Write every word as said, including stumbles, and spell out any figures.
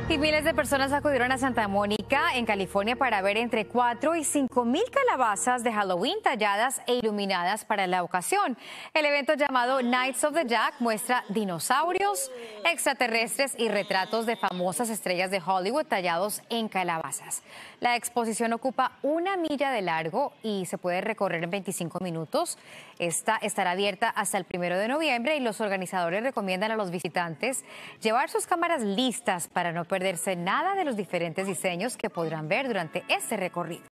Y miles de personas acudieron a Santa Mónica, en California, para ver entre cuatro y cinco mil calabazas de Halloween talladas e iluminadas para la ocasión. El evento, llamado Nights of the Jack, muestra dinosaurios, extraterrestres y retratos de famosas estrellas de Hollywood tallados en calabazas. La exposición ocupa una milla de largo y se puede recorrer en veinticinco minutos. Esta estará abierta hasta el primero de noviembre y los organizadores recomiendan a los visitantes llevar sus cámaras listas para no perderse nada de los diferentes diseños que podrán ver durante este recorrido.